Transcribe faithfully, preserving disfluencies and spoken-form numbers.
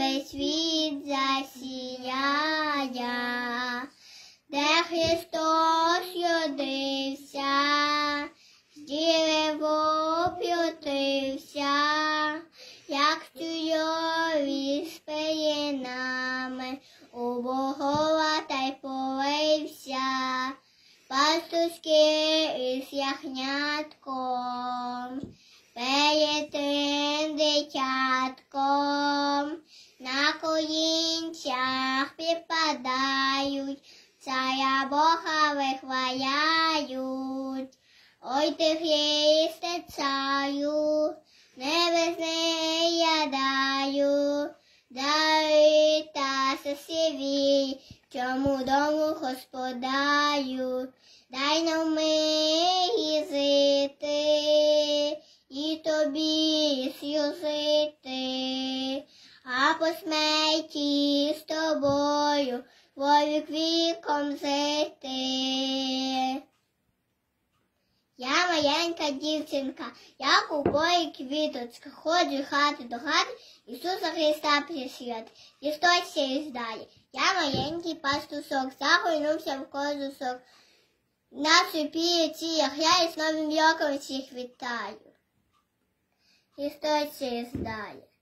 весь світ засіяє, де Христос родився, з діви воплотився, як чудові з пеленами, у Богова та й полився, пастушки із ягнятком, перед тим дитятком, на колінцях припадають, царя Бога вихваляють. Ой ти, Христе, царю, небесний я даю, дари та сосіві, чому дому господарю, дай нам мирі жити, і тобі служити, а по смерті з тобою вовік віком жити. Я маленька дівчинка, як у полі квіточка, ходжу хати до хати, Ісуса Христа присвят, Христос сість далі. Я маленький пастушок, загорнувся в кожушок, на супі ціях я і з новим роком всіх вітаю. Христос сість далі.